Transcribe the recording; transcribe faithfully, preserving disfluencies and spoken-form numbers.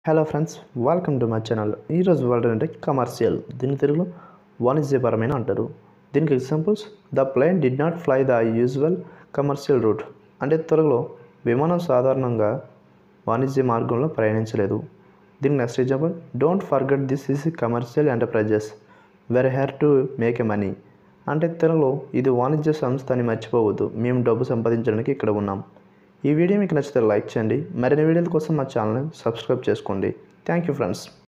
Hello friends, welcome to my channel. ఈరోజు word అంటే commercial. దీని తెలుగులో వాణిజ్యపరమైన అంటారు. దీనికి examples: the plane did not fly the usual commercial route. అంటే తెలుగులో విమానం సాధారణంగా వాణిజ్య మార్గంలో ప్రయాణించలేదు. దీనికి next example: don't forget this is commercial enterprises very had to make a money. అంటే తెలుగులో ఇది వాణిజ్య సంస్థ అని మర్చిపోవద్దు, మేము డబ్బు సంపాదించడానికి ఇక్కడ ఉన్నాం. ఈ వీడియో మీకు నచ్చితే లైక్ చేయండి. మరిన్ని వీడియోల కోసం మా ఛానల్ని సబ్స్క్రైబ్ చేసుకోండి. Thank you friends.